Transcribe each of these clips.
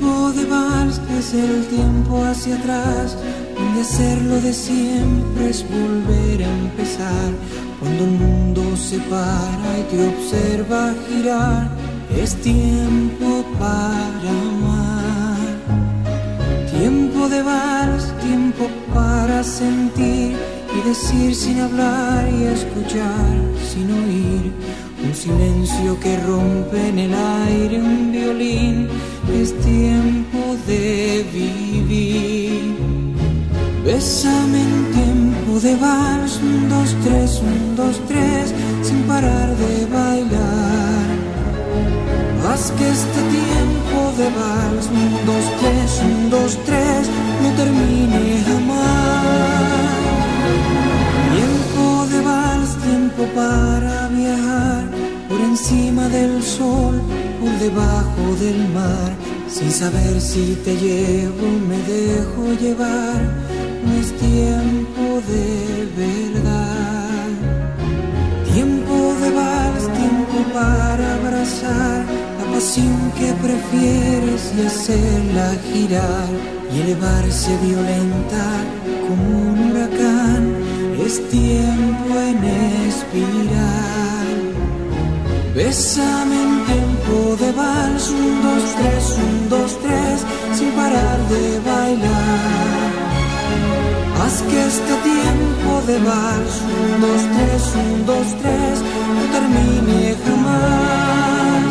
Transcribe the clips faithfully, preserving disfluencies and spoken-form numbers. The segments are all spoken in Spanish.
Tiempo de vals, que es el tiempo hacia atrás, donde hacerlo de siempre es volver a empezar. Cuando el mundo se para y te observa girar, es tiempo para amar. Tiempo de vals, tiempo para sentir y decir sin hablar y escuchar sin oír. Un silencio que rompe en el aire un violín. Es tiempo de vivir. Bésame en tiempo de vals, un, dos, tres, un, dos, tres, sin parar de bailar. Haz que este tiempo de vals, un, dos, tres, un, dos, tres, no termine jamás. Tiempo de vals, tiempo para viajar por encima del sol, por debajo del mar, sin saber si te llevo o me dejo llevar. No es tiempo de verdad. Tiempo de vals, tiempo para abrazar la pasión que prefieres y hacerla girar y elevarse violenta como un huracán. Es tiempo en espiral. Bésame en tiempo de vals, un, dos, tres, un, dos, tres, sin parar de bailar. Haz que este tiempo de vals, un, dos, tres, un, dos, tres, no termine jamás.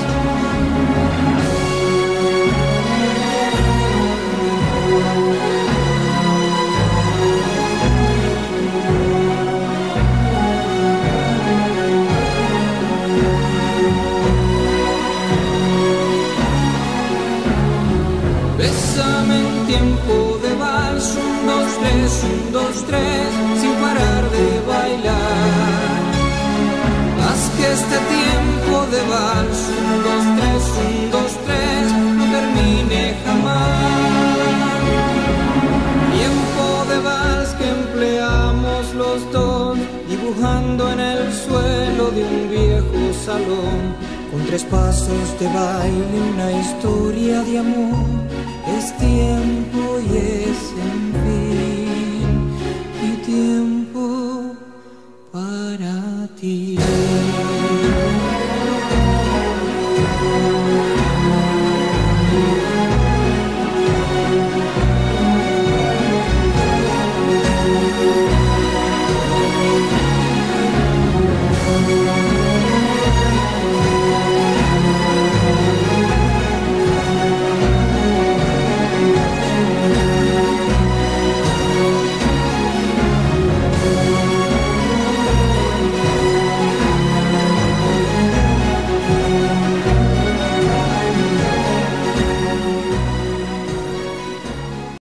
Bésame en tiempo de vals, un, dos, tres, un, dos, tres, sin parar de bailar. Haz que este tiempo de vals, un, dos, tres, un, dos, tres, no termine jamás. Tiempo de vals que empleamos los dos, dibujando en el suelo de un viejo salón, con tres pasos de baile, una historia de amor. Es tiempo y es en fin, y tiempo para ti.